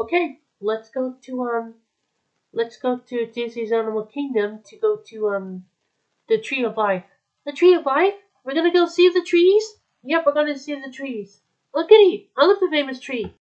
Okay, let's go to Disney's Animal Kingdom to go to the Tree of Life. The Tree of Life? We're gonna go see the trees? Yep, we're gonna see the trees. Look at it! I love the famous tree.